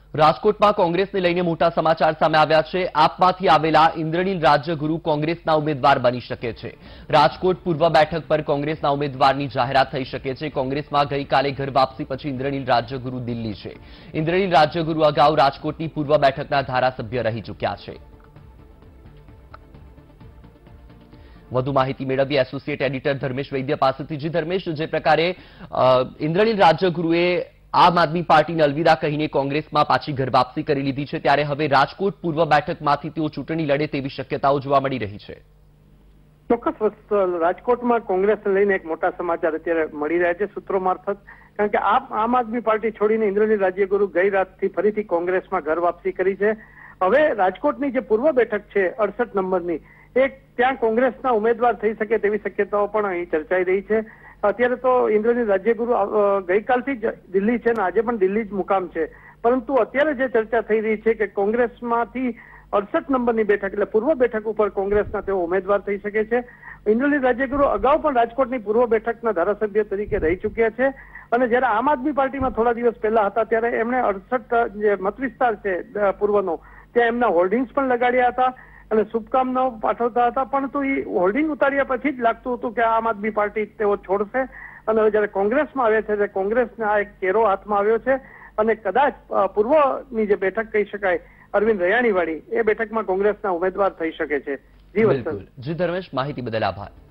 રાજકોટમાં કોંગ્રેસને લઈને મોટા સમાચાર સામે આવ્યા છે। આપમાંથી આવેલા ઇન્દ્રનીલ રાજ્યગુરુ કોંગ્રેસના ઉમેદવાર બની શકે છે। રાજકોટ પૂર્વ બેઠક પર કોંગ્રેસના ઉમેદવારની જાહેરાત થઈ શકે છે। કોંગ્રેસમાં ગઈકાલે ઘર વાપસી પછી ઇન્દ્રનીલ રાજ્યગુરુ દિલ્હી છે। ઇન્દ્રનીલ રાજ્યગુરુ અગાઉ રાજકોટની પૂર્વ બેઠકના ધારાસભ્ય રહી ચૂક્યા છે। વધુ માહિતી મેળવી એસોસિએટ એડિટર ધર્મેશ વૈદ્ય પાસેથી। જી ધર્મેશ, જે પ્રકારે ઇન્દ્રનીલ રાજ્યગુરુએ આમ આદમી પાર્ટીને અલવિદા કહીને કોંગ્રેસમાં પાછી ઘર વાપસી કરી લીધી છે, ત્યારે હવે રાજકોટ પૂર્વ બેઠકમાંથી તેઓ ચૂંટણી લડે તેવી શક્યતાઓ જોવા મળી રહી છે। ચોક્કસ રાજકોટમાં કોંગ્રેસને લઈને એક મોટા સમાચાર અત્યારે મળી રહ્યા છે સૂત્રો મારફત, કારણ કે આમ આદમી પાર્ટી છોડીને ઇન્દ્રનીલ રાજ્યગુરુ ગઈ રાતથી ફરીથી કોંગ્રેસમાં ઘર વાપસી કરી છે। હવે રાજકોટની જે પૂર્વ બેઠક છે 68 નંબરની, ત્યાં કોંગ્રેસના ઉમેદવાર થઈ શકે તેવી શક્યતાઓ પણ અહીં ચર્ચાઈ રહી છે। અત્યારે તો ઇન્દ્રનીલ રાજ્યગુરુ ગઈકાલથી જ દિલ્હી છે ને આજે પણ દિલ્હી જ મુકામ છે, પરંતુ અત્યારે જે ચર્ચા થઈ રહી છે કે કોંગ્રેસમાંથી 68 નંબરની બેઠક એટલે પૂર્વ બેઠક ઉપર કોંગ્રેસના તેઓ ઉમેદવાર થઈ શકે છે। ઇન્દ્રનીલ રાજ્યગુરુ અગાઉ પણ રાજકોટની પૂર્વ બેઠકના ધારાસભ્ય તરીકે રહી ચૂક્યા છે, અને જ્યારે આમ આદમી પાર્ટીમાં થોડા દિવસ પહેલા હતા ત્યારે એમણે 68 જે મત વિસ્તાર છે પૂર્વનો, ત્યાં એમના હોર્ડિંગ્સ પણ લગાડ્યા હતા અને શુભકામનાઓ પાઠવતા હતા, પરંતુ એ હોર્ડિંગ ઉતાર્યા પછી જ લાગતું હતું કે આમ આદમી પાર્ટી તેઓ છોડશે, અને હવે જયારે કોંગ્રેસમાં આવ્યા છે ત્યારે કોંગ્રેસને આ એક કેરો હાથમાં આવ્યો છે, અને કદાચ પૂર્વની જે બેઠક કહી શકાય અરવિંદ રૈયાણીવાળી, એ બેઠકમાં કોંગ્રેસના ઉમેદવાર થઈ શકે છે। જી ધર્મેશ, માહિતી બદલ આભાર।